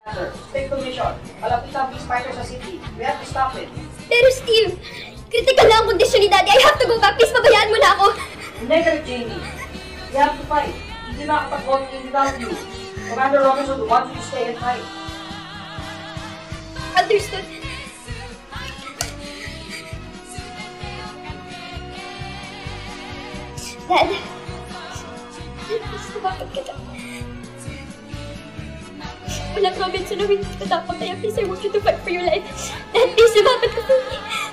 Sir, take the mission. Malapit ang Beast Fighter sa city. We have to stop it. Pero Steve, critical na ang kondisyon ni Daddy. I have to go back. Please, pabayaan mo na ako. Negative, Jamie. We have to fight. Hindi makakapag-walking without you. Commander Robinson would want you to stay and fight. Understood. Dad, please, lumapit ka na. Walang Robinson na hindi ka dapat. Kaya please, I want you to fight for your life. Dad, please, lumapit ka for me.